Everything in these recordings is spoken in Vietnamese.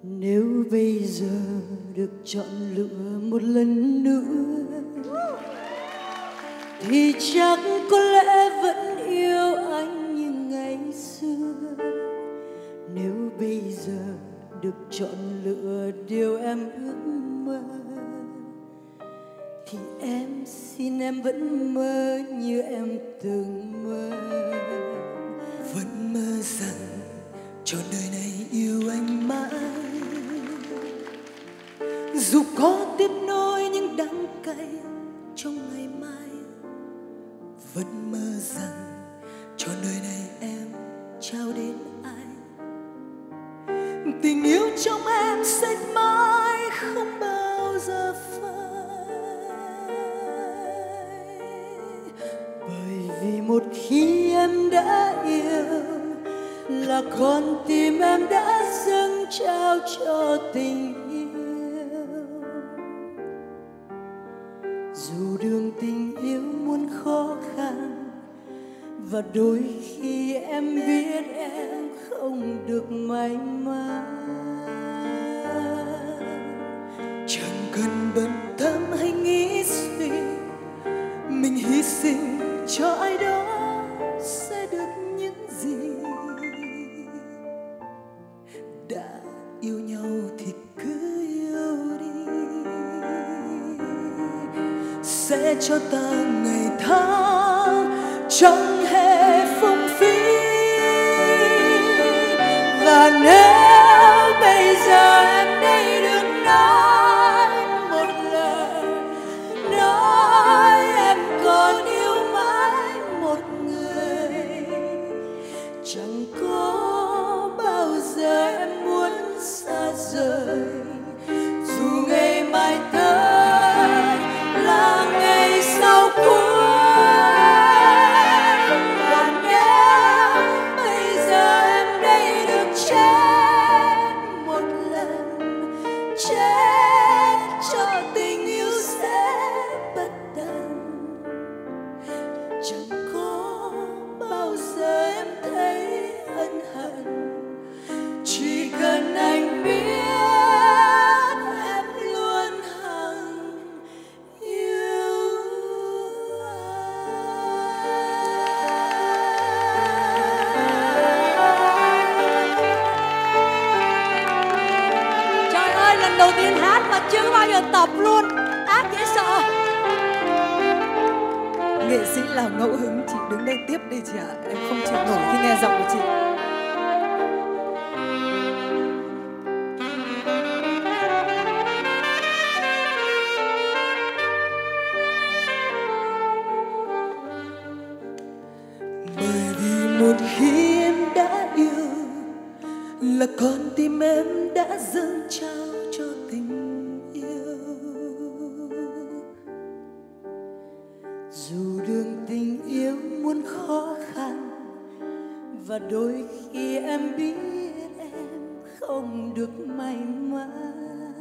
Nếu bây giờ được chọn lựa một lần nữa thì chắc có lẽ vẫn yêu anh như ngày xưa. Nếu bây giờ được chọn lựa điều em ước mơ thì em xin em vẫn mơ như em từng mơ. Vẫn mơ rằng cho đời này yêu anh mãi, dù có tiếp nối những đắng cay trong ngày mai. Vẫn mơ rằng cho đời này em trao đến ai, tình yêu trong em sẽ mãi không bao giờ phai. Bởi vì một khi em đã yêu là con tim em đã dâng trao cho tình yêu. Dù đường tình yêu muôn khó khăn và đôi khi em biết em không được may mắn, chẳng cần bận tâm hay nghĩ suy, mình hy sinh cho ai đó sẽ được những gì. Đã yêu nhau thì cứ yêu đi, sẽ cho ta ngày tháng chẳng hề phung phí. và nếu bây giờ em đây được nói một lời, nói em còn yêu mãi một người, chẳng có bao giờ em muốn xa rời, dù ngày mai tới là ngày sau cuối. Đầu tiên hát mà chưa bao giờ tập luôn, hát dễ sợ. Nghệ sĩ là ngẫu hứng, chị đứng đây tiếp đi chị ạ. Em không chịu nổi khi nghe giọng của chị. Bởi vì một khi em đã yêu là con tim em đã dâng trao cho tình yêu. Dù đường tình yêu muôn khó khăn và đôi khi em biết em không được may mắn,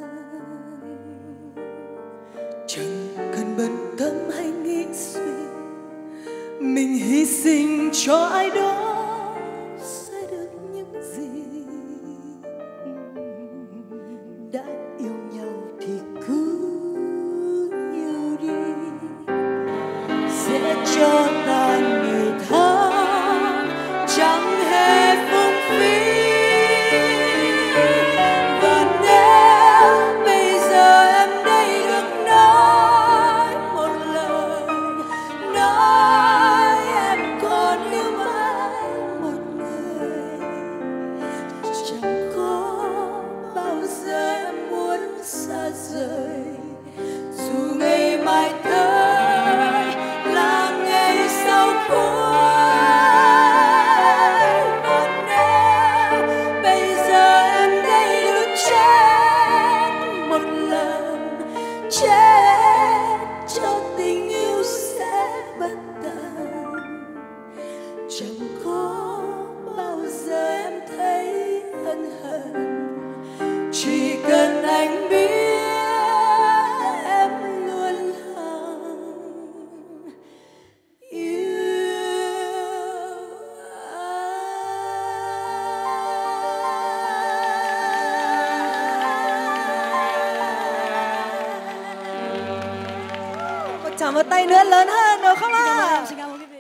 chẳng cần bận tâm hay nghĩ suy, mình hy sinh cho ai đó sẽ được những gì. đã yêu nhau thì cứ yêu đi, sẽ cho ta ngày tháng chẳng hề phung phí. Và nếu bây giờ em đây được nói một lời, nói em còn yêu mãi một người, chẳng có bao giờ em muốn xa rời, dù ngày mai tới là ngày sau cuối. Và nếu bây giờ em đây được chết một lần, chết cho tình yêu sẽ bất tận, chẳng có bao giờ em thấy ân hận, chỉ cần anh biết em luôn hằng yêu anh. Trả một tay nữa lớn hơn được không ạ? Xin cảm ơn quý vị.